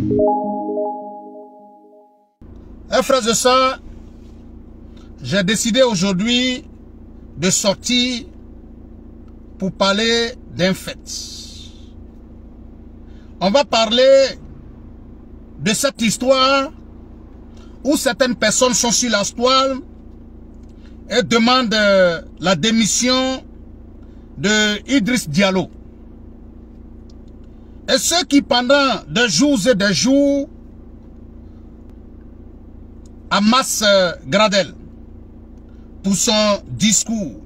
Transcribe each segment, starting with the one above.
Frères et sœurs, j'ai décidé aujourd'hui de sortir pour parler d'un fait. On va parler de cette histoire où certaines personnes sont sur la toile et demandent la démission de Idriss Diallo. Et ceux qui pendant des jours et des jours amassent Gradel pour son discours.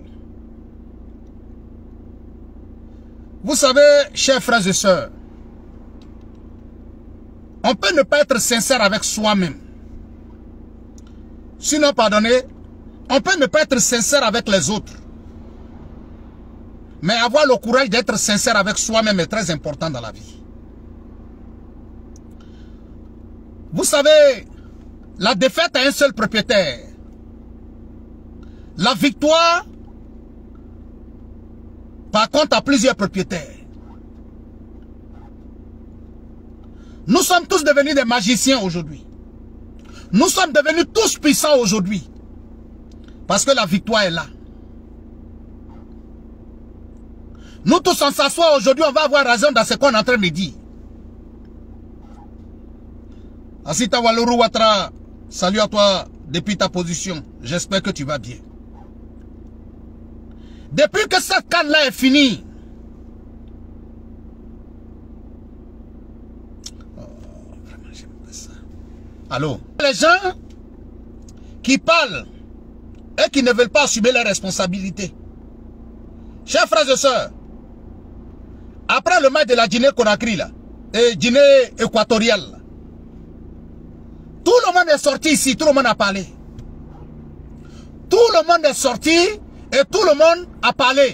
Vous savez, chers frères et sœurs, on peut ne pas être sincère avec soi-même. Sinon, pardonnez, on peut ne pas être sincère avec les autres. Mais avoir le courage d'être sincère avec soi-même est très important dans la vie. Vous savez, la défaite a un seul propriétaire. La victoire, par contre, a plusieurs propriétaires. Nous sommes tous devenus des magiciens aujourd'hui. Nous sommes devenus tous puissants aujourd'hui. Parce que la victoire est là. Nous tous, on s'assoit aujourd'hui, on va avoir raison dans ce qu'on est en train de dire. Asita Waluru Ouattara, salut à toi depuis ta position. J'espère que tu vas bien. Depuis que cette canne-là est finie, vraiment, j'aime pas ça. Allô? Les gens qui parlent et qui ne veulent pas assumer leurs responsabilités. Chers frères et sœurs, après le match de la Guinée-Conakry, là, et Guinée équatoriale, là, tout le monde est sorti ici, tout le monde a parlé. Tout le monde est sorti et tout le monde a parlé.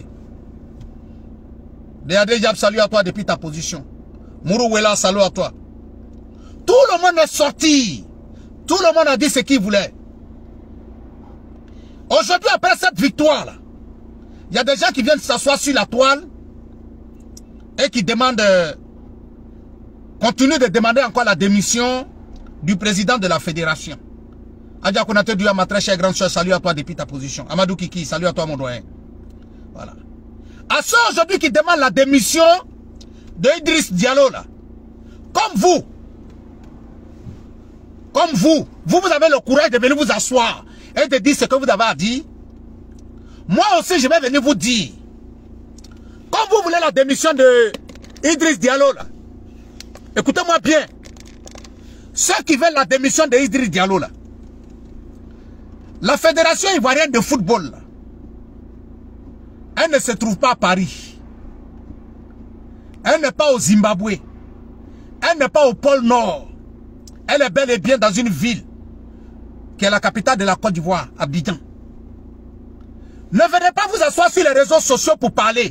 Déadé Diab, salut à toi depuis ta position. Mourou Wela, salut à toi. Tout le monde est sorti. Tout le monde a dit ce qu'il voulait. Aujourd'hui, après cette victoire-là, il y a des gens qui viennent s'asseoir sur la toile et qui demandent, continuent de demander encore la démission du président de la fédération. Adia Konate Douya, ma très chère grande soeur, salut à toi depuis ta position. Amadou Kiki, salut à toi mon doyen. Voilà. À ceux aujourd'hui qui demandent la démission de Idriss Diallo là, comme vous avez le courage de venir vous asseoir et de dire ce que vous avez à dire. Moi aussi je vais venir vous dire, comme vous voulez la démission de Idriss Diallo là, écoutez-moi bien. Ceux qui veulent la démission de Idriss Diallo là, la fédération ivoirienne de football là, elle ne se trouve pas à Paris. Elle n'est pas au Zimbabwe. Elle n'est pas au pôle Nord. Elle est bel et bien dans une ville qui est la capitale de la Côte d'Ivoire, Abidjan. Ne venez pas vous asseoir sur les réseaux sociaux pour parler.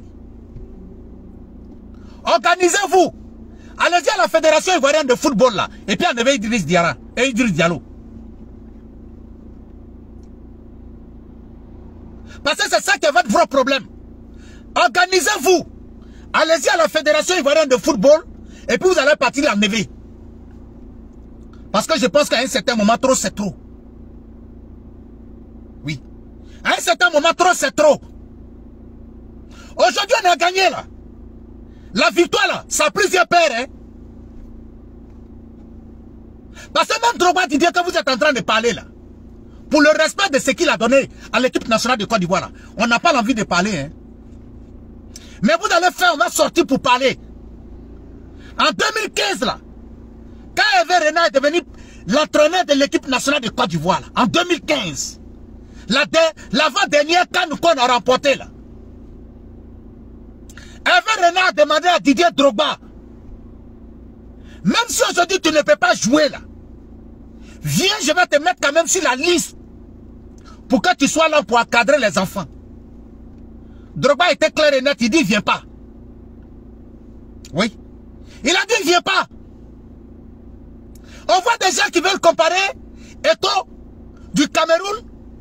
Organisez-vous. Allez-y à la fédération ivoirienne de football là. Et puis enlevez Idriss Diallo. Parce que c'est ça qui est votre vrai problème. Organisez-vous. Allez-y à la fédération ivoirienne de football. Et puis vous allez partir l'enlever. Parce que je pense qu'à un certain moment, trop c'est trop. Oui. À un certain moment, trop c'est trop. Aujourd'hui, on a gagné là. La victoire là, ça a plusieurs pères. Hein? Parce que même Drogba dit que vous êtes en train de parler là. Pour le respect de ce qu'il a donné à l'équipe nationale de Côte d'Ivoire là. On n'a pas l'envie de parler. Hein? Mais vous allez faire, on va sortir pour parler. En 2015 là, quand Hervé Renard est devenu l'entraîneur de l'équipe nationale de Côte d'Ivoire là, en 2015, l'avant-dernière CAN qu'on a remporté là. Hervé Renard a demandé à Didier Drogba, même si aujourd'hui tu ne peux pas jouer là, viens, je vais te mettre quand même sur la liste pour que tu sois là pour encadrer les enfants. Drogba était clair et net, il dit viens pas. Oui. Il a dit viens pas. On voit des gens qui veulent comparer Eto'o du Cameroun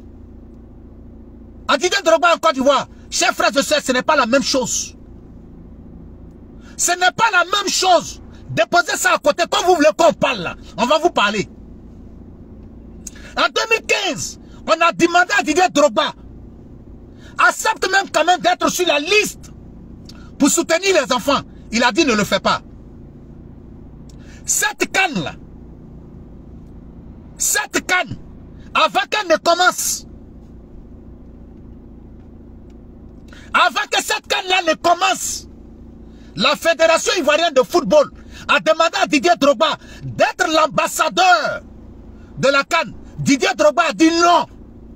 à Didier Drogba en Côte d'Ivoire. Chers frères et sœurs, ce n'est pas la même chose. Ce n'est pas la même chose. Déposez ça à côté. Quand vous voulez qu'on parle là, on va vous parler. En 2015, on a demandé à Didier Drogba, accepte même quand même d'être sur la liste pour soutenir les enfants. Il a dit ne le fais pas. Cette canne là, cette canne, avant qu'elle ne commence, avant que cette canne là ne commence, la Fédération ivoirienne de football a demandé à Didier Drogba d'être l'ambassadeur de la CAN. Didier Drogba a dit non.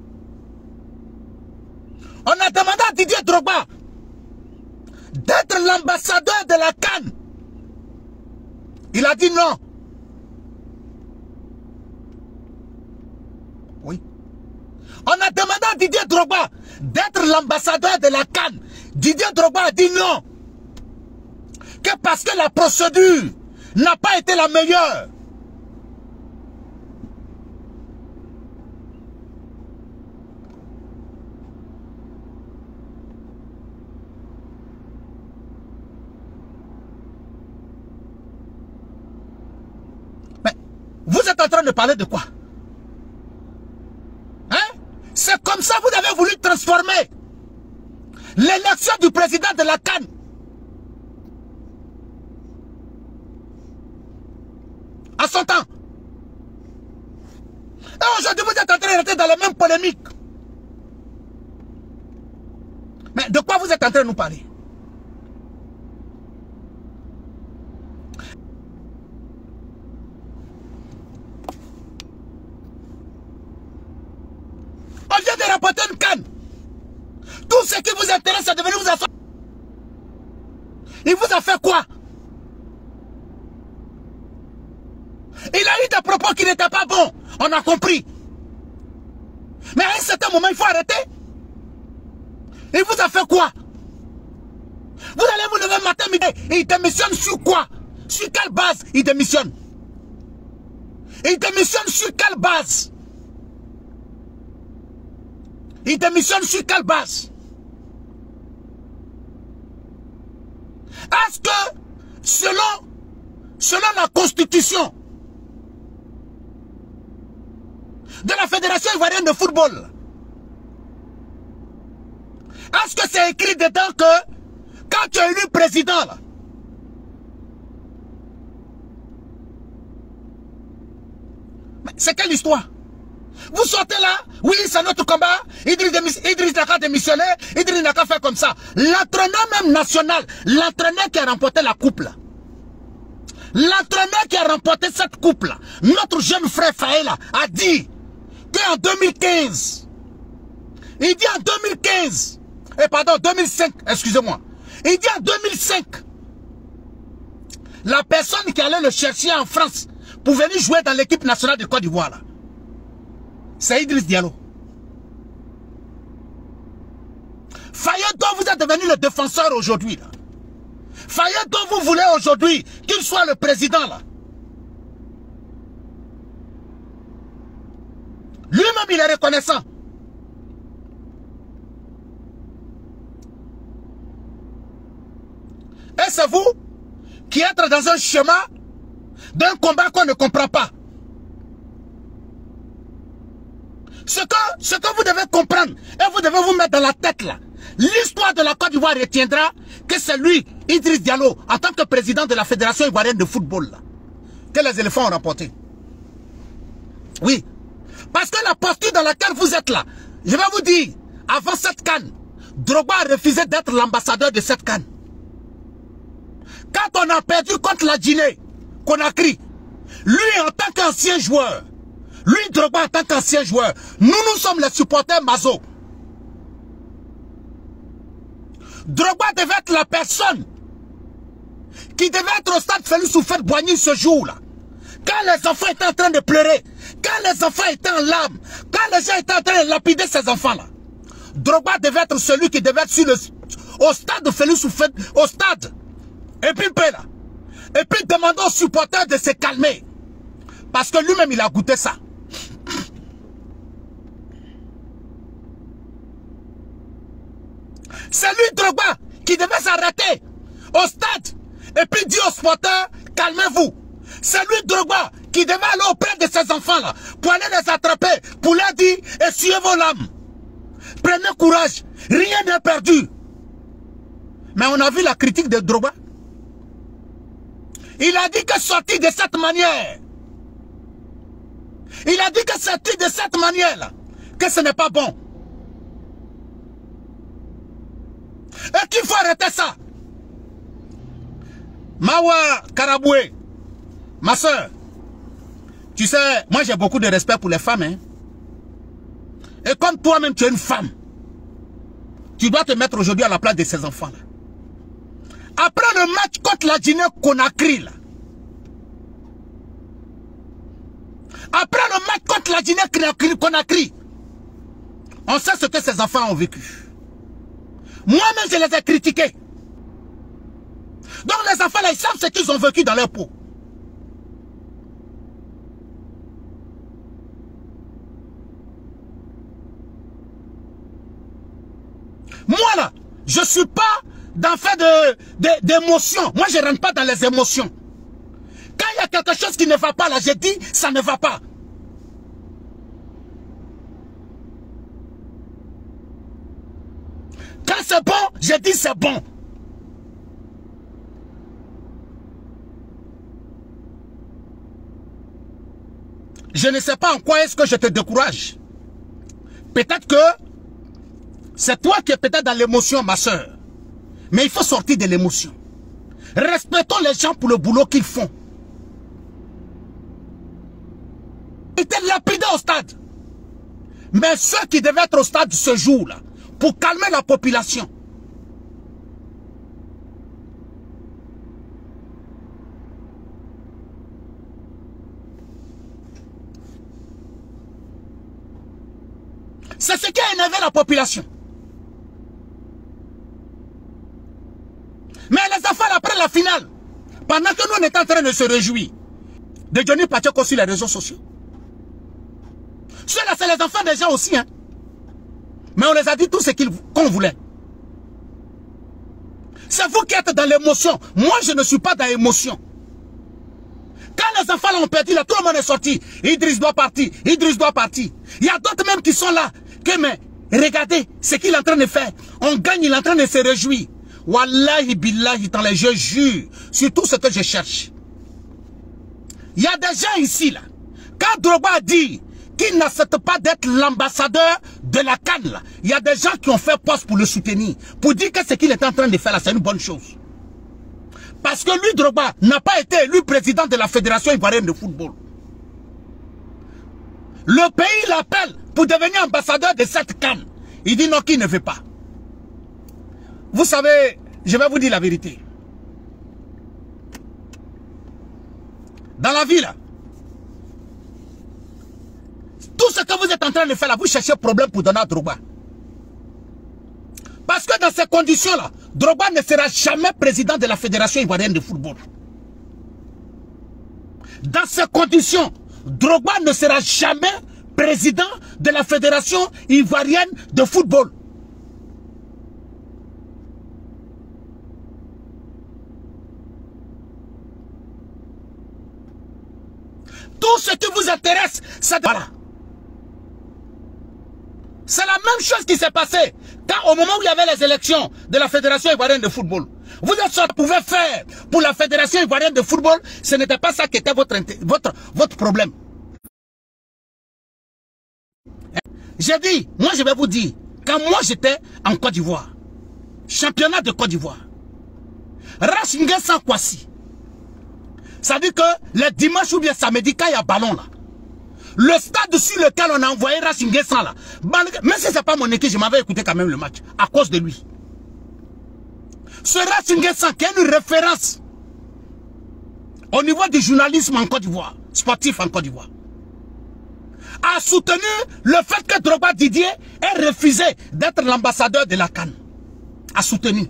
On a demandé à Didier Drogba d'être l'ambassadeur de la CAN. Il a dit non. Oui. On a demandé à Didier Drogba d'être l'ambassadeur de la CAN. Didier Drogba a dit non. Que parce que la procédure n'a pas été la meilleure. Mais vous êtes en train de parler de quoi? Hein? C'est comme ça que vous avez voulu transformer l'élection du président de la CAN. À son temps. Et aujourd'hui, vous êtes en train de rentrer dans la même polémique. Mais de quoi vous êtes en train de nous parler? On vient de rapporter une canne. Tout ce qui vous intéresse, c'est de venir vous asseoir. Il vous a fait quoi? Il a eu des propos qui n'étaient pas bons. On a compris. Mais à un certain moment, il faut arrêter. Il vous a fait quoi? Vous allez vous lever matin, midi. Il démissionne sur quoi? Sur quelle base il démissionne? Il démissionne sur quelle base? Il démissionne sur quelle base? Est-ce que, selon la constitution de la Fédération ivoirienne de football, est-ce que c'est écrit dedans que quand tu es élu président là, mais c'est quelle histoire? Vous sortez là, oui c'est notre combat, Idriss n'a qu'à démissionner, Idriss n'a qu'à faire comme ça. L'entraîneur même national, l'entraîneur qui a remporté la coupe là, l'entraîneur qui a remporté cette coupe là, notre jeune frère Faïla a dit qu'en 2015, il dit en 2015, pardon 2005, excusez-moi, il dit en 2005, la personne qui allait le chercher en France pour venir jouer dans l'équipe nationale de Côte d'Ivoire là, c'est Idriss Diallo. Fayette dont vous êtes devenu le défenseur aujourd'hui là. Fayette dont vous voulez aujourd'hui qu'il soit le président là. Lui-même il est reconnaissant. Et c'est vous qui êtes dans un schéma d'un combat qu'on ne comprend pas. Ce que vous devez comprendre, et vous devez vous mettre dans la tête là, l'histoire de la Côte d'Ivoire retiendra que c'est lui, Idriss Diallo, en tant que président de la Fédération ivoirienne de football, là, que les éléphants ont remporté. Oui. Parce que la posture dans laquelle vous êtes là, je vais vous dire, avant cette CAN, Drogba a refusé d'être l'ambassadeur de cette CAN. Quand on a perdu contre la Guinée, Conakry, lui en tant qu'ancien joueur, lui Drogba en tant qu'ancien joueur, nous sommes les supporters Mazo. Drogba devait être la personne qui devait être au stade Félix Houphouët-Boigny ce jour-là. Quand les enfants étaient en train de pleurer, quand les enfants étaient en larmes, quand les gens étaient en train de lapider ces enfants-là, Drogba devait être celui qui devait être au stade de Félix Houphouët, au stade, et puis là, et puis demander aux supporters de se calmer. Parce que lui-même, il a goûté ça. C'est lui, Drogba, qui devait s'arrêter au stade et puis dire aux supporters, calmez-vous. C'est lui, Drogba, qui devait aller auprès de ces enfants-là pour aller les attraper, pour leur dire, essuyez vos lames. Prenez courage, rien n'est perdu. Mais on a vu la critique de Drogba. Il a dit que sortir de cette manière, il a dit que sortir de cette manière-là, que ce n'est pas bon. Et qu'il faut arrêter ça. Mawa Karaboué, ma soeur, tu sais, moi j'ai beaucoup de respect pour les femmes. Hein? Et comme toi-même tu es une femme, tu dois te mettre aujourd'hui à la place de ces enfants-là. Après le match contre la Guinée-Conakry, après le match contre la Guinée-Conakry, on sait ce que ces enfants ont vécu. Moi-même, je les ai critiqués. Donc les enfants là, ils savent ce qu'ils ont vécu dans leur peau. Moi là, je ne suis pas dans fait d'émotions. Moi, je ne rentre pas dans les émotions. Quand il y a quelque chose qui ne va pas là, je dis, ça ne va pas. Quand c'est bon, je dis c'est bon. Je ne sais pas en quoi est-ce que je te décourage. Peut-être que c'est toi qui es peut-être dans l'émotion, ma soeur. Mais il faut sortir de l'émotion. Respectons les gens pour le boulot qu'ils font. Ils étaient lapidés au stade. Mais ceux qui devaient être au stade ce jour-là, pour calmer la population, c'est ce qui a énervé la population. Mais les enfants, après la finale, pendant que nous on était en train de se réjouir de Johnny Pacheco sur les réseaux sociaux, ceux-là, c'est les enfants des gens aussi. Hein. Mais on les a dit tout ce qu'on voulait. C'est vous qui êtes dans l'émotion. Moi, je ne suis pas dans l'émotion. Quand les enfants l'ont perdu, là, tout le monde est sorti. Idriss doit partir. Idriss doit partir. Il y a d'autres même qui sont là. Que, mais regardez ce qu'il est en train de faire. On gagne, il est en train de se réjouir. Wallahi billahi, dans les jeux, je jure sur tout ce que je cherche. Il y a des gens ici, là. Quand Drogba a dit qu'il n'accepte pas d'être l'ambassadeur de la CAN, là, il y a des gens qui ont fait poste pour le soutenir. Pour dire que ce qu'il est en train de faire là, c'est une bonne chose. Parce que lui, Drogba, n'a pas été élu président de la Fédération ivoirienne de football. Le pays l'appelle pour devenir ambassadeur de cette CAN. Il dit non, qu'il ne veut pas. Vous savez, je vais vous dire la vérité. Dans la vie, là, tout ce que vous êtes en train de faire là, vous cherchez problème pour donner à Drogba. Parce que dans ces conditions-là, Drogba ne sera jamais président de la Fédération ivoirienne de football. Dans ces conditions, Drogba ne sera jamais président de la Fédération ivoirienne de football. Tout ce qui vous intéresse, c'est voilà. C'est la même chose qui s'est passée quand au moment où il y avait les élections de la Fédération ivoirienne de football. Vous êtes sûr que vous pouvez faire pour la Fédération ivoirienne de football, ce n'était pas ça qui était votre problème. J'ai dit, moi je vais vous dire, quand moi j'étais en Côte d'Ivoire, championnat de Côte d'Ivoire, Rachinguessan Kwasi, ça dit que le dimanche ou bien samedi, quand il y a ballon là, le stade sur lequel on a envoyé Rachinguessan là, même si ce n'est pas mon équipe, je m'avais écouté quand même le match, à cause de lui. Ce Rachinguessan qui est une référence au niveau du journalisme en Côte d'Ivoire, sportif en Côte d'Ivoire, a soutenu le fait que Drogba Didier ait refusé d'être l'ambassadeur de la CAN. A soutenu.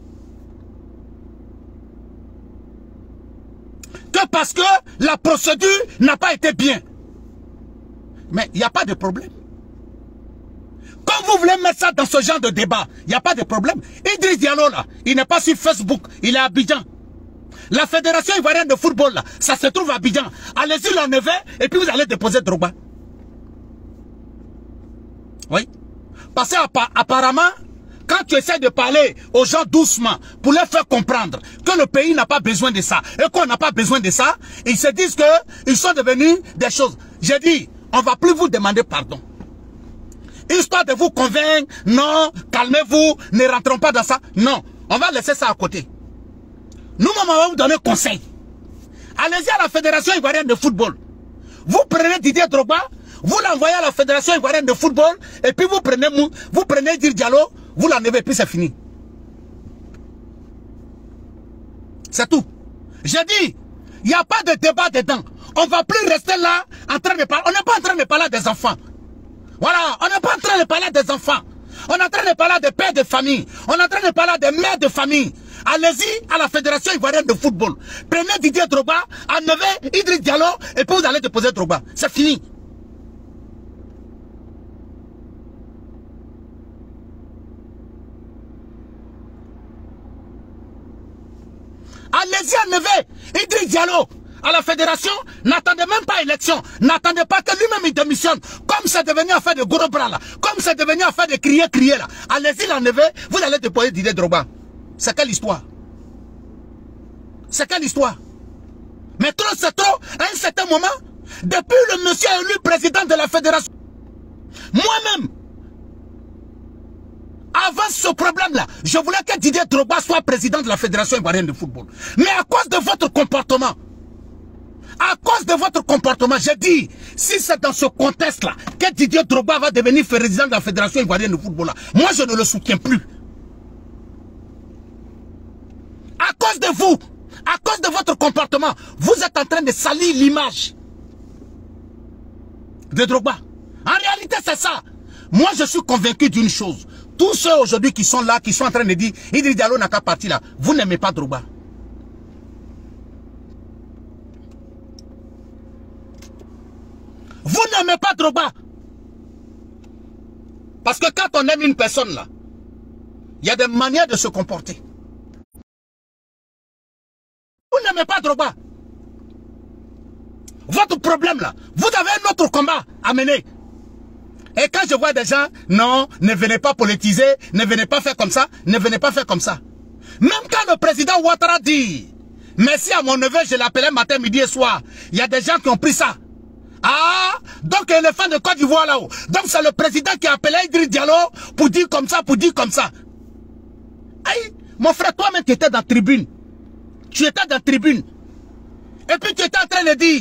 Que parce que la procédure n'a pas été bien. Mais il n'y a pas de problème. Quand vous voulez mettre ça dans ce genre de débat, il n'y a pas de problème. Idriss Diallo là, il n'est pas sur Facebook, il est à Abidjan. La fédération ivoirienne de football, là, ça se trouve à Abidjan. Allez-y l'enlever et puis vous allez déposer Drogba. Oui. Parce qu'apparemment, quand tu essaies de parler aux gens doucement pour leur faire comprendre que le pays n'a pas besoin de ça et qu'on n'a pas besoin de ça, ils se disent qu'ils sont devenus des choses. J'ai dit, on ne va plus vous demander pardon. Histoire de vous convaincre, non, calmez-vous, ne rentrons pas dans ça. Non, on va laisser ça à côté. Nous, on va vous donner conseil. Allez-y à la Fédération ivoirienne de football. Vous prenez Didier Drogba, vous l'envoyez à la Fédération ivoirienne de football, et puis vous prenez Dir Diallo, vous l'enlevez, puis c'est fini. C'est tout. J'ai dit, il n'y a pas de débat dedans. On ne va plus rester là en train de parler. On n'est pas en train de parler des enfants. Voilà, on n'est pas en train de parler des enfants. On est en train de parler des pères de famille. On est en train de parler des mères de famille. Allez-y à la Fédération ivoirienne de football. Prenez Didier Drogba, enlevez Idriss Diallo, et puis vous allez déposer Drogba. C'est fini. Allez-y enlever Idriss Diallo à la fédération. N'attendez même pas élection. N'attendez pas que lui-même il démissionne. Comme c'est devenu affaire de gros bras là. Comme c'est devenu affaire de crier là. Allez-y l'enlever. Vous allez déposer Didier Drogba. C'est quelle histoire? C'est quelle histoire? Mais trop c'est trop. À un certain moment, depuis le monsieur élu président de la fédération, moi-même, avant ce problème-là, je voulais que Didier Drogba soit président de la Fédération ivoirienne de football. Mais à cause de votre comportement, j'ai dit, si c'est dans ce contexte-là que Didier Drogba va devenir président de la Fédération ivoirienne de football, moi je ne le soutiens plus. À cause de vous, à cause de votre comportement, vous êtes en train de salir l'image de Drogba. En réalité, c'est ça. Moi, je suis convaincu d'une chose. Tous ceux aujourd'hui qui sont là, qui sont en train de dire Idriss Diallo n'a qu'à partir là, vous n'aimez pas Drogba. Vous n'aimez pas Drogba. Parce que quand on aime une personne là, il y a des manières de se comporter. Vous n'aimez pas Drogba. Votre problème là, vous avez un autre combat à mener. Et quand je vois des gens, non, ne venez pas politiser, ne venez pas faire comme ça, ne venez pas faire comme ça. Même quand le président Ouattara dit, merci à mon neveu, je l'appelais matin, midi et soir, il y a des gens qui ont pris ça. Ah, donc l'éléphant de Côte d'Ivoire là-haut. Donc c'est le président qui a appelé Idriss Diallo pour dire comme ça, pour dire comme ça. Aïe, mon frère, toi-même tu étais dans la tribune. Tu étais dans la tribune. Et puis tu étais en train de dire,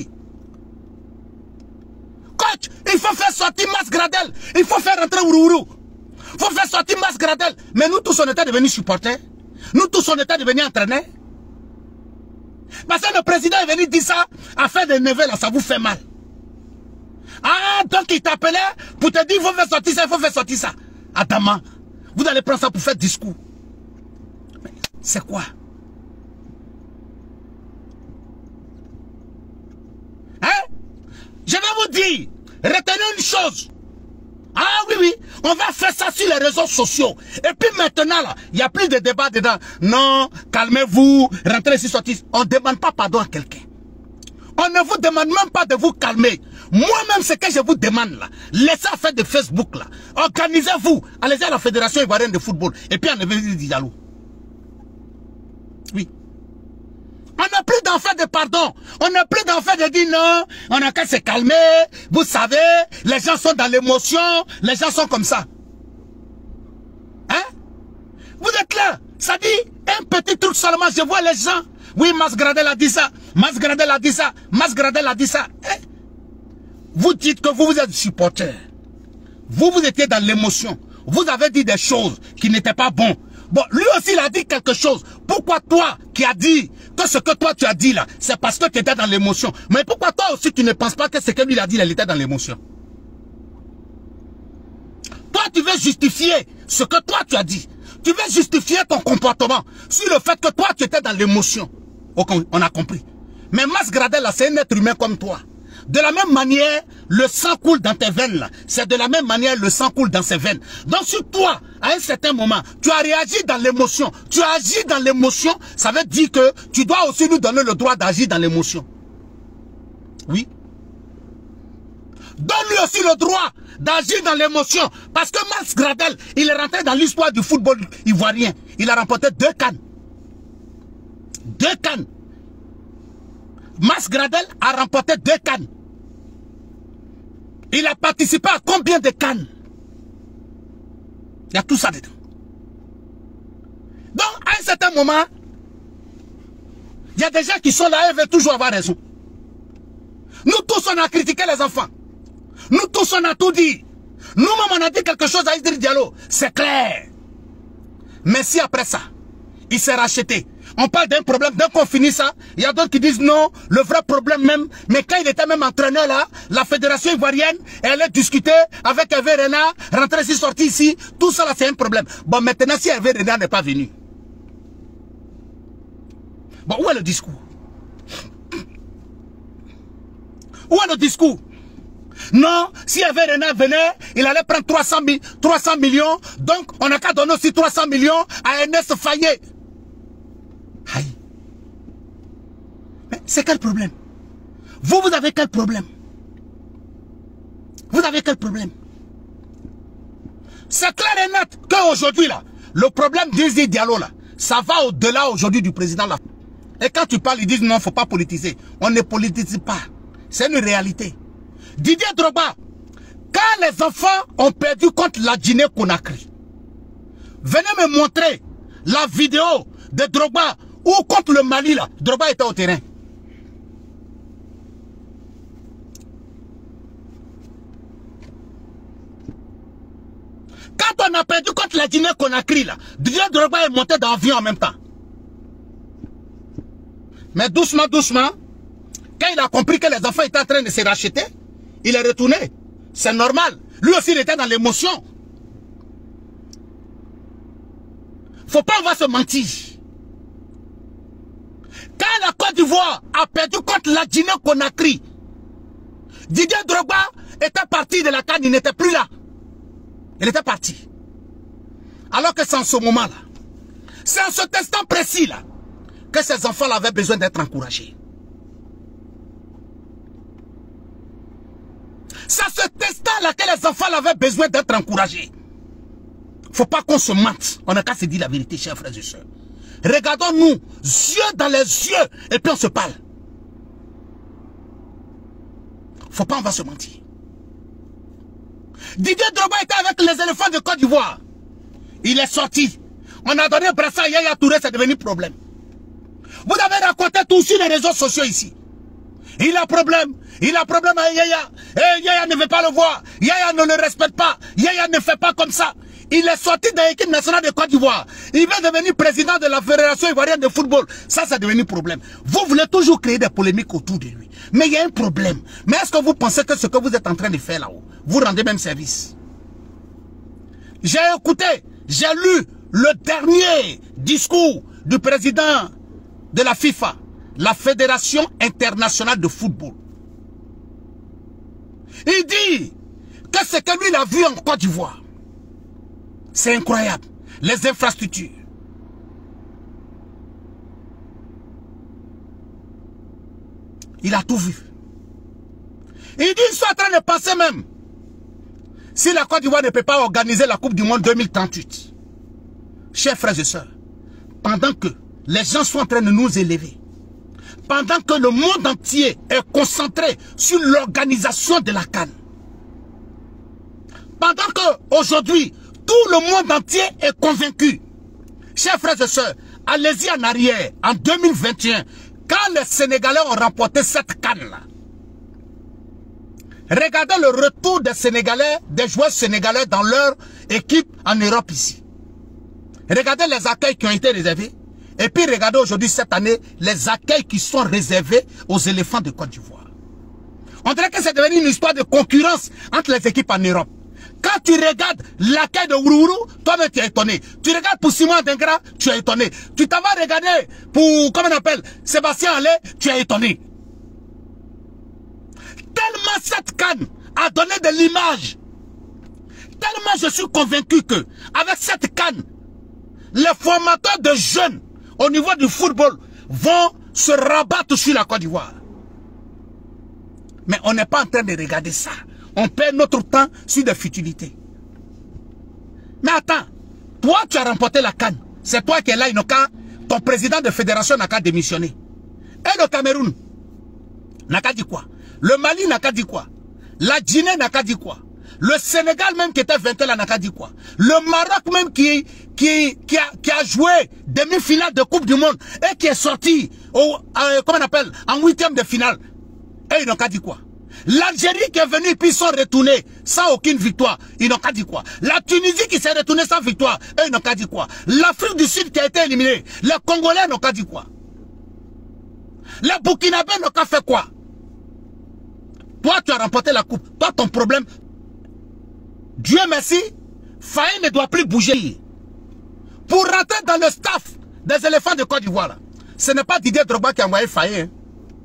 coach, il faut faire sortir Mas Gradel. Il faut faire rentrer Ourourou. Il faut faire sortir Mas Gradel. Mais nous tous, on était devenus supporters. Nous tous, on était devenus entraîneurs. Parce que le président est venu dire ça, à faire des neveux là, ça vous fait mal. Ah, donc il t'appelait pour te dire, il faut faire sortir ça, il faut faire sortir ça. Adama, vous allez prendre ça pour faire discours. C'est quoi? Hein? Je vais vous dire, retenez une chose. Ah oui, oui, on va faire ça sur les réseaux sociaux. Et puis maintenant, là, il n'y a plus de débat dedans. Non, calmez-vous, rentrez ici, sortez. On ne demande pas pardon à quelqu'un. On ne vous demande même pas de vous calmer. Moi-même, ce que je vous demande là, laissez faire de Facebook là. Organisez-vous. Allez-y à la Fédération ivoirienne de football. Et puis enlevez Diallo. Oui. On n'a plus d'en faire de pardon. On n'a plus d'en faire de dire non. On n'a qu'à se calmer. Vous savez, les gens sont dans l'émotion. Les gens sont comme ça. Hein? Vous êtes là. Ça dit un petit truc seulement. Je vois les gens. Oui, Mas Gradel a dit ça. Mas Gradel a dit ça. Mas Gradel a dit ça. Hein? Vous dites que vous êtes supporter. Vous étiez dans l'émotion. Vous avez dit des choses qui n'étaient pas bonnes. Bon, lui aussi, il a dit quelque chose. Pourquoi toi, qui as dit que ce que toi, tu as dit là, c'est parce que tu étais dans l'émotion. Mais pourquoi toi aussi, tu ne penses pas que ce que lui il a dit, il était dans l'émotion? Toi, tu veux justifier ce que toi, tu as dit. Tu veux justifier ton comportement sur le fait que toi, tu étais dans l'émotion. On a compris. Mais Mas Gradel, là, c'est un être humain comme toi. De la même manière, le sang coule dans tes veines. C'est de la même manière, le sang coule dans ses veines. Donc si toi, à un certain moment, tu as réagi dans l'émotion, tu as agi dans l'émotion, ça veut dire que tu dois aussi nous donner le droit d'agir dans l'émotion. Oui. Donne-lui aussi le droit d'agir dans l'émotion. Parce que Max Gradel, il est rentré dans l'histoire du football ivoirien. Il a remporté 2 CAN. 2 CAN. Max Gradel a remporté 2 CAN. Il a participé à combien de CAN? Il y a tout ça dedans. Donc, à un certain moment, il y a des gens qui sont là et veulent toujours avoir raison. Nous tous, on a critiqué les enfants. Nous tous, on a tout dit. Nous-mêmes, on a dit quelque chose à Idriss Diallo. C'est clair. Mais si après ça, il s'est racheté, on parle d'un problème, dès qu'on finit ça, il y a d'autres qui disent non, le vrai problème même, mais quand il était même entraîneur là, la fédération ivoirienne, elle a discuté avec Hervé Renard, rentré ici, sorti ici, tout ça là c'est un problème. Bon maintenant si Hervé Renard n'est pas venu, bon où est le discours? Où est le discours? Non, si Hervé Renard venait, il allait prendre 300 millions, donc on n'a qu'à donner aussi 300 millions à Ernest Fayet. Aïe. Mais c'est quel problème? Vous avez quel problème? Vous avez quel problème? C'est clair et net qu'aujourd'hui là, le problème d'Idriss Diallo là, ça va au-delà aujourd'hui du président là. Et quand tu parles, ils disent non, il ne faut pas politiser. On ne politise pas. C'est une réalité. Didier Drogba, quand les enfants ont perdu contre la Guinée-Conakry, venez me montrer la vidéo de Drogba ou contre le Mali là, Drogba était au terrain. Quand on a perdu contre la Guinée-Conakry là, Didier Drogba est monté dans l'avion en même temps. Mais doucement, doucement, quand il a compris que les enfants étaient en train de se racheter, il est retourné. C'est normal. Lui aussi, il était dans l'émotion. Faut pas, on va se mentir. Quand la Côte d'Ivoire a perdu contre la Guinée-Conakry, Didier Drogba était parti de la CAN, il n'était plus là. Il était parti. Alors que c'est en ce moment-là, c'est en cet instant précis là, que ces enfants avaient besoin d'être encouragés. C'est à cet instant-là que les enfants avaient besoin d'être encouragés. Faut pas qu'on se mente. On n'a qu'à se dire la vérité, chers frères et sœurs. Regardons-nous, yeux dans les yeux, et puis on se parle. Faut pas, on va se mentir. Didier Drogba était avec les éléphants de Côte d'Ivoire. Il est sorti. On a donné un brassard à Yaya Touré, c'est devenu problème. Vous avez raconté tout sur les réseaux sociaux ici. Il a problème avec Yaya. Et Yaya ne veut pas le voir. Yaya ne le respecte pas. Yaya ne fait pas comme ça. Il est sorti de l'équipe nationale de Côte d'Ivoire. Il va devenir président de la Fédération ivoirienne de football. Ça, c'est devenu problème. Vous voulez toujours créer des polémiques autour de lui. Mais il y a un problème. Mais est-ce que vous pensez que ce que vous êtes en train de faire là-haut, vous rendez même service? J'ai écouté, j'ai lu le dernier discours du président de la FIFA, la Fédération internationale de football. Il dit que ce que lui il a vu en Côte d'Ivoire, c'est incroyable. Les infrastructures. Il a tout vu. Il dit qu'ils sont en train de penser même, si la Côte d'Ivoire ne peut pas organiser la Coupe du Monde 2038, chers frères et sœurs, pendant que les gens sont en train de nous élever, pendant que le monde entier est concentré sur l'organisation de la CAN, pendant que aujourd'hui tout le monde entier est convaincu, chers frères et sœurs, allez-y en arrière, en 2021, quand les Sénégalais ont remporté cette CAN-là, regardez le retour des Sénégalais, des joueurs sénégalais dans leur équipe en Europe ici. Regardez les accueils qui ont été réservés. Et puis regardez aujourd'hui, cette année, les accueils qui sont réservés aux éléphants de Côte d'Ivoire. On dirait que c'est devenu une histoire de concurrence entre les équipes en Europe. Quand tu regardes l'accueil de Ourourou, toi-même tu es étonné. Tu regardes pour Simon Dengra, tu es étonné. Tu t'en vas regarder pour, comment on appelle, Sébastien Allais, tu es étonné. cette CAN a donné de l'image. Tellement je suis convaincu que, avec cette CAN, les formateurs de jeunes au niveau du football vont se rabattre sur la Côte d'Ivoire. Mais on n'est pas en train de regarder ça. On perd notre temps sur des futilités. Mais attends, toi tu as remporté la CAN. C'est toi qui es là, ton président de fédération n'a qu'à démissionner. Et le Cameroun n'a qu'à dire quoi? Le Mali n'a qu'à dire quoi? La Guinée n'a qu'à dire quoi? Le Sénégal même qui était vainqueur n'a qu'à dire quoi? Le Maroc même qui a joué demi-finale de Coupe du Monde et qui est sorti comment on appelle, en 8e de finale. Et ils n'ont qu'à dire quoi? L'Algérie qui est venue puis ils sont retournés sans aucune victoire. Ils n'ont qu'à dire quoi? La Tunisie qui s'est retournée sans victoire. Et ils n'ont qu'à dire quoi? L'Afrique du Sud qui a été éliminée. Les Congolais n'ont qu'à dire quoi? Les Burkinabés n'ont qu'à faire quoi? Toi tu as remporté la coupe. Toi ton problème, Dieu merci, Faye ne doit plus bouger. Pour rentrer dans le staff des éléphants de Côte d'Ivoire, ce n'est pas Didier Drogba qui a envoyé Faye. Hein.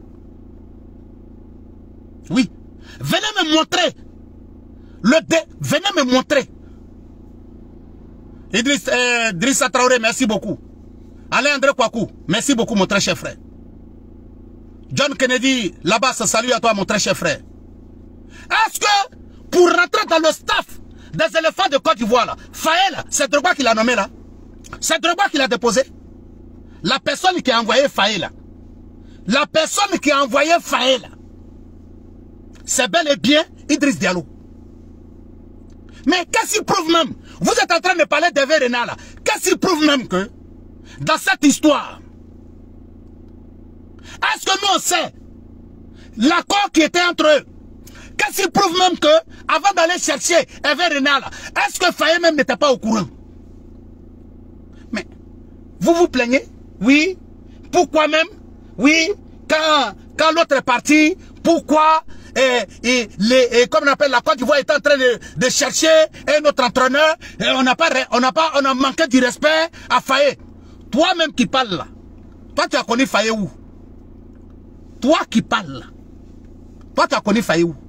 Oui. Venez me montrer. Venez me montrer. Idrissa Traoré, merci beaucoup. Alain André Kouakou, merci beaucoup mon très cher frère. John Kennedy, là-bas, salut à toi mon très cher frère. Est-ce que pour rentrer dans le staff des éléphants de Côte d'Ivoire, Faye, c'est Drogba qui l'a nommé là? C'est Drogba qui l'a déposé? La personne qui a envoyé Faye là, la personne qui a envoyé Faye là, c'est bel et bien Idriss Diallo. Mais qu'est-ce qu'il prouve même? Vous êtes en train de parler d'Hervé Renard là. Qu'est-ce qu'il prouve même que dans cette histoire, est-ce que nous on sait l'accord qui était entre eux? Qu'est-ce qu'il prouve même que avant d'aller chercher Hervé Renard là, est-ce que Faye même n'était pas au courant? Mais vous vous plaignez? Oui. Pourquoi même? Oui. Quand l'autre est parti, pourquoi comme on appelle la Côte d'Ivoire est en train de chercher un autre entraîneur et on a manqué du respect à Faye. Toi-même qui parles là, toi tu as connu Faye où? Toi qui parles là, toi tu as connu Faye où?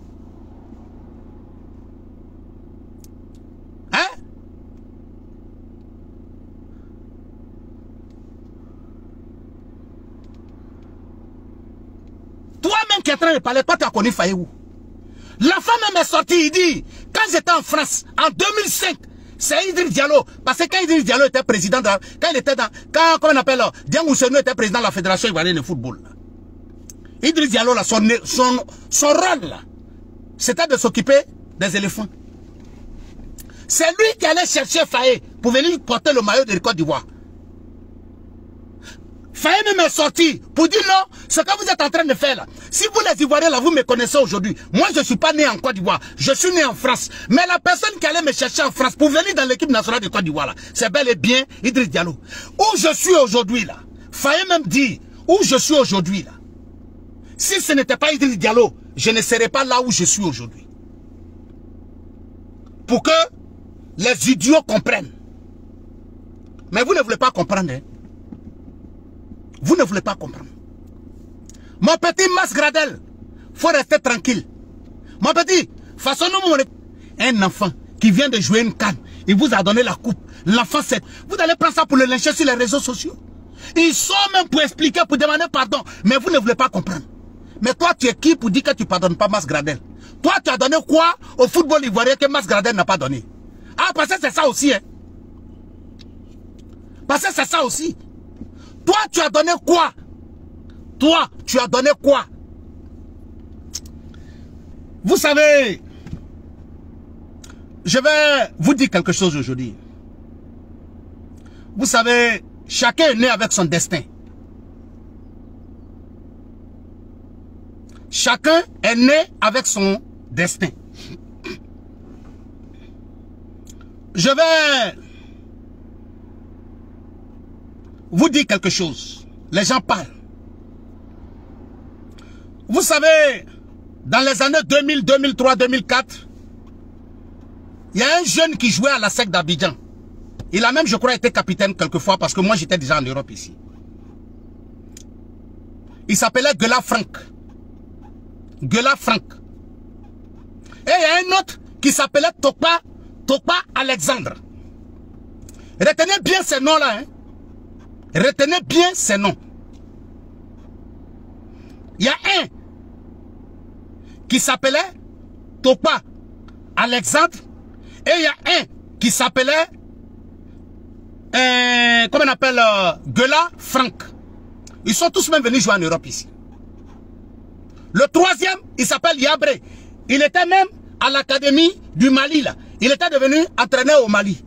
Hein? Toi-même qui es en train de parler, toi tu as connu Faye où? La femme même est sortie, il dit, quand j'étais en France, en 2005, c'est Idriss Diallo. Parce que quand Idriss Diallo était président, quand il était dans, comment on appelle, Dieng Ousseynou était président de la Fédération ivoirienne de football. Là. Idriss Diallo, là, son rôle, là, c'était de s'occuper des éléphants. C'est lui qui allait chercher Faye pour venir porter le maillot de Côte d'Ivoire. Faye même est sorti pour dire non, ce que vous êtes en train de faire là. Si vous les Ivoiriens là, vous me connaissez aujourd'hui. Moi je ne suis pas né en Côte d'Ivoire, je suis né en France. Mais la personne qui allait me chercher en France pour venir dans l'équipe nationale de Côte d'Ivoire là, c'est bel et bien Idriss Diallo. Où je suis aujourd'hui là, Faye même dit, où je suis aujourd'hui là. Si ce n'était pas Idriss Diallo, je ne serais pas là où je suis aujourd'hui. Pour que les idiots comprennent. Mais vous ne voulez pas comprendre, hein? Vous ne voulez pas comprendre. Mon petit Mas Gradel, faut rester tranquille. Mon petit, façonnons-nous un enfant qui vient de jouer une canne. Il vous a donné la coupe. L'enfant, c'est... Vous allez prendre ça pour le lyncher sur les réseaux sociaux. Ils sont même pour expliquer, pour demander pardon. Mais vous ne voulez pas comprendre. Mais toi, tu es qui pour dire que tu ne pardonnes pas Mas Gradel? Toi, tu as donné quoi au football ivoirien que Mas Gradel n'a pas donné? Ah, parce que c'est ça aussi, hein. Parce que c'est ça aussi. Toi, tu as donné quoi? Toi, tu as donné quoi? Vous savez, je vais vous dire quelque chose aujourd'hui. Vous savez, chacun est né avec son destin. Chacun est né avec son destin. Je vais vous dire quelque chose. Les gens parlent. Vous savez, dans les années 2000, 2003, 2004, il y a un jeune qui jouait à la SEC d'Abidjan. Il a même, je crois, été capitaine quelquefois parce que moi, j'étais déjà en Europe ici. Il s'appelait Guela Frank. Guela Frank. Et il y a un autre qui s'appelait Topa Alexandre. Retenez bien ces noms-là. Hein? Retenez bien ces noms. Il y a un qui s'appelait Topa Alexandre. Et il y a un qui s'appelait comment on appelle Guela Frank. Ils sont tous même venus jouer en Europe ici. Le troisième, il s'appelle Yabré. Il était même à l'académie du Mali là. Il était devenu entraîneur au Mali.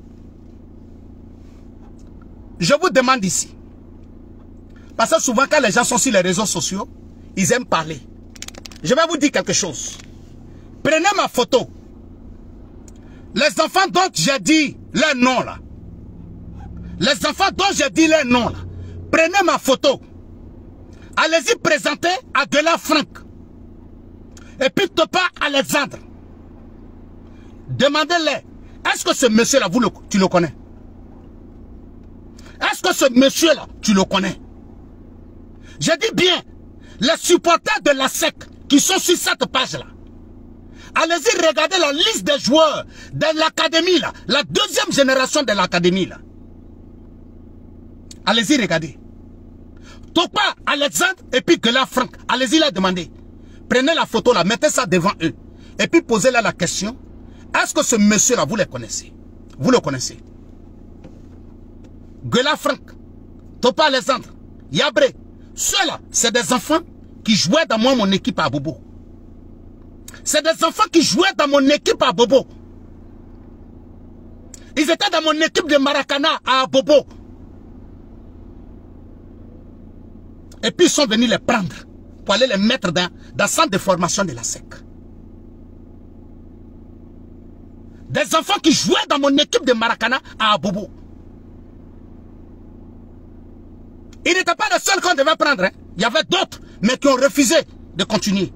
Je vous demande ici. Parce que souvent quand les gens sont sur les réseaux sociaux, ils aiment parler. Je vais vous dire quelque chose. Prenez ma photo. Les enfants dont j'ai dit leur nom là. Les enfants dont j'ai dit leur nom là. Prenez ma photo. Allez-y présenter à Guela Frank. Et puis Topa Alexandre. Demandez-les. Est-ce que ce monsieur là, tu le connais? Est-ce que ce monsieur là, tu le connais? Je dis bien, les supporters de la SEC qui sont sur cette page là. Allez-y regarder la liste des joueurs de l'académie là. La deuxième génération de l'académie là. Allez-y regarder. Topa Alexandre et puis Guela Frank. Allez-y la demander. Prenez la photo là, mettez ça devant eux. Et puis posez-leur la question. Est-ce que ce monsieur là, vous le connaissez? Vous le connaissez? Guela Frank, Topa Alexandre, Yabré. Ceux-là, c'est des enfants qui jouaient dans mon équipe à Bobo. C'est des enfants qui jouaient dans mon équipe à Bobo. Ils étaient dans mon équipe de Maracana à Bobo. Et puis ils sont venus les prendre pour aller les mettre dans le centre de formation de la SEC. Des enfants qui jouaient dans mon équipe de Maracana à Bobo. Il n'était pas le seul qu'on devait prendre. Hein. Il y avait d'autres, mais qui ont refusé de continuer.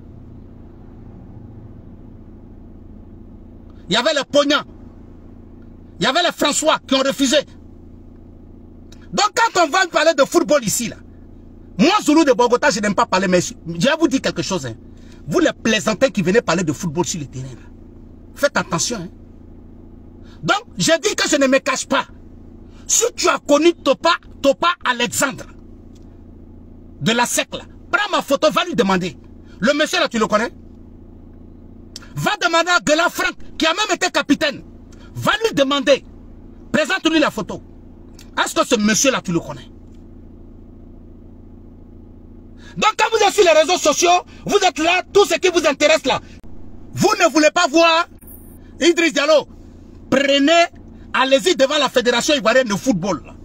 Il y avait les Pognans. Il y avait les François qui ont refusé. Donc quand on va parler de football ici, là, moi, Zoulou de Bogota, je n'aime pas parler, mais je vais vous dire quelque chose. Hein. Vous les plaisantins qui venez parler de football sur le terrain, là, faites attention. Hein. Donc, je dis que je ne me cache pas. Si tu as connu Topa Alexandre, de la SEC là, prends ma photo, va lui demander. Le monsieur là, tu le connais? Va demander à Guela Frank, qui a même été capitaine. Va lui demander. Présente-lui la photo. Est-ce que ce monsieur là, tu le connais? Donc quand vous êtes sur les réseaux sociaux, vous êtes là, tout ce qui vous intéresse là. Vous ne voulez pas voir Idriss Diallo. Prenez, allez-y devant la Fédération ivoirienne de football. Là.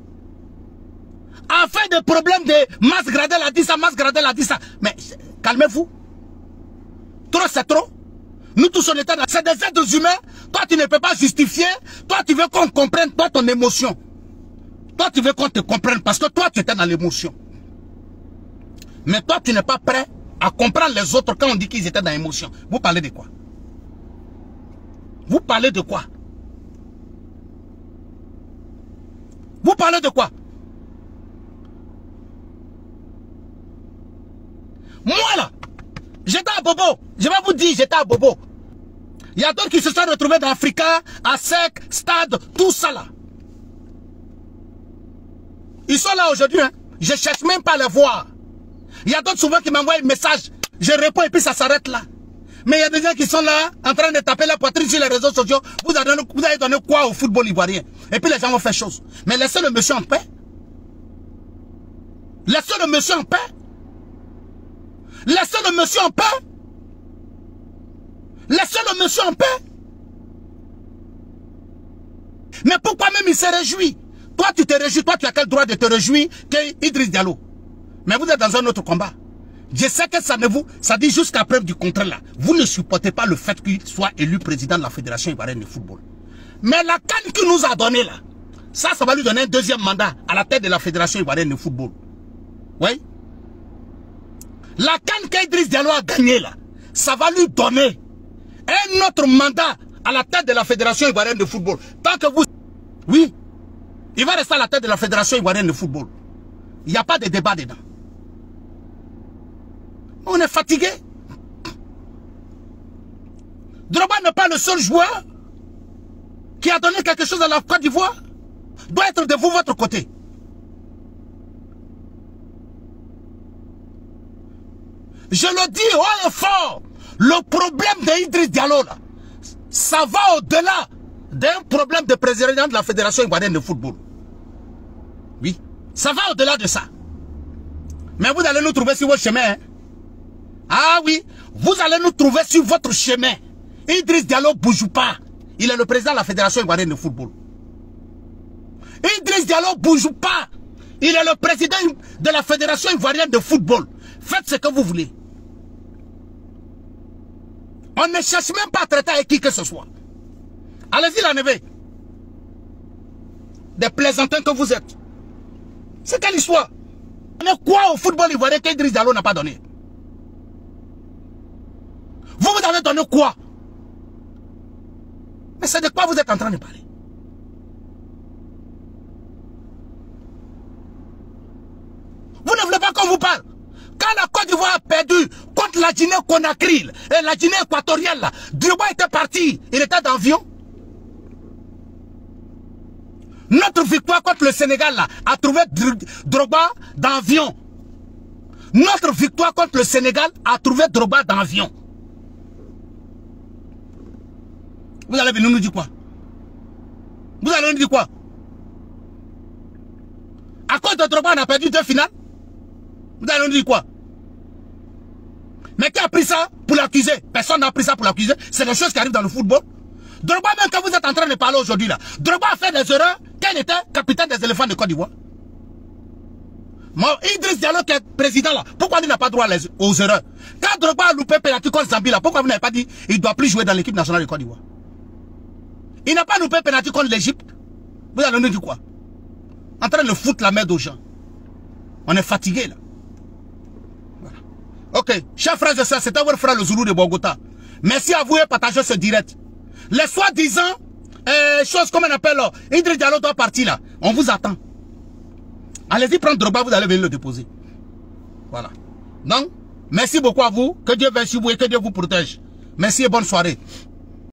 Afin de problèmes de Mas Gradel a dit ça, Mas Gradel a dit ça. Mais calmez-vous. Trop c'est trop. Nous tous on était dans... C'est des êtres humains. Toi tu ne peux pas justifier. Toi tu veux qu'on comprenne toi ton émotion. Toi tu veux qu'on te comprenne parce que toi tu étais dans l'émotion. Mais toi, tu n'es pas prêt à comprendre les autres quand on dit qu'ils étaient dans l'émotion. Vous parlez de quoi? Vous parlez de quoi? Vous parlez de quoi? Moi là, j'étais à Bobo. Je vais vous dire, j'étais à Bobo. Il y a d'autres qui se sont retrouvés dans Africa, à Sec, Stade, tout ça là. Ils sont là aujourd'hui. Hein. Je ne cherche même pas à les voir. Il y a d'autres souvent qui m'envoient un message, je réponds et puis ça s'arrête là. Mais il y a des gens qui sont là, en train de taper la poitrine sur les réseaux sociaux. Vous avez donné quoi au football ivoirien? Et puis les gens vont faire chose. Mais laissez le monsieur en paix. Laissez le monsieur en paix. Laissez le monsieur en paix. Laissez le monsieur en paix. Mais pourquoi même il se réjouit? Toi tu te réjouis, toi tu as quel droit de te réjouir qu'Idriss Diallo? Mais vous êtes dans un autre combat. Je sais que ça dit jusqu'à preuve du contraire là. Vous ne supportez pas le fait qu'il soit élu président de la Fédération ivoirienne de football. Mais la CAN qu'il nous a donné là, ça va lui donner un deuxième mandat à la tête de la Fédération ivoirienne de football. Oui. La CAN qu'Idriss Diallo a gagné là, ça va lui donner un autre mandat à la tête de la Fédération ivoirienne de football. Tant que vous... Oui. Il va rester à la tête de la Fédération ivoirienne de football. Il n'y a pas de débat dedans. On est fatigué. Drogba n'est pas le seul joueur qui a donné quelque chose à la Côte d'Ivoire. Doit être de vous, votre côté. Je le dis haut et fort. Le problème d'Idriss Diallo, là, ça va au-delà d'un problème de président de la Fédération ivoirienne de football. Oui, ça va au-delà de ça. Mais vous allez nous trouver sur votre chemin. Hein? Ah oui, vous allez nous trouver sur votre chemin. Idriss Diallo ne bouge pas. Il est le président de la Fédération ivoirienne de football. Idriss Diallo ne bouge pas. Il est le président de la Fédération ivoirienne de football. Faites ce que vous voulez. On ne cherche même pas à traiter avec qui que ce soit. Allez-y la neveu. Des plaisantins que vous êtes. C'est quelle histoire? On est quoi au football ivoirien qu'Idriss Diallo n'a pas donné? Vous avez donné quoi? Mais c'est de quoi vous êtes en train de parler? Vous ne voulez pas qu'on vous parle? Quand la Côte d'Ivoire a perdu contre la Guinée-Conakry et la Guinée équatoriale, Drogba était parti, il était dans l'avion. Notre victoire contre le Sénégal là, a trouvé Drogba dans l'avion. Notre victoire contre le Sénégal a trouvé Drogba dans l'avion. Vous allez venir nous dire quoi? Vous allez nous dire quoi? À cause de Drogba, on a perdu 2 finales? Vous allez nous dire quoi? Mais qui a pris ça pour l'accuser? Personne n'a pris ça pour l'accuser. C'est des choses qui arrivent dans le football. Drogba, même quand vous êtes en train de parler aujourd'hui là, Drogba a fait des erreurs quand il était capitaine des éléphants de Côte d'Ivoire. Idriss Diallo qui est président là, pourquoi il n'a pas droit aux erreurs? Quand Drogba a loupé penalty contre Zambie là, pourquoi vous n'avez pas dit qu'il ne doit plus jouer dans l'équipe nationale de Côte d'Ivoire? Il n'a pas loupé penalty contre l'Égypte. Vous allez nous dire quoi? En train de foutre la merde aux gens. On est fatigué là. Voilà. Ok, chers frères et sœurs, c'était votre frère le Zoulou de Bogota. Merci à vous et partagez ce direct. Les soi-disant choses comme on appelle Idriss Diallo doit partir là. On vous attend. Allez-y prendre Drogba, vous allez venir le déposer. Voilà. Donc, merci beaucoup à vous. Que Dieu veille sur vous et que Dieu vous protège. Merci et bonne soirée.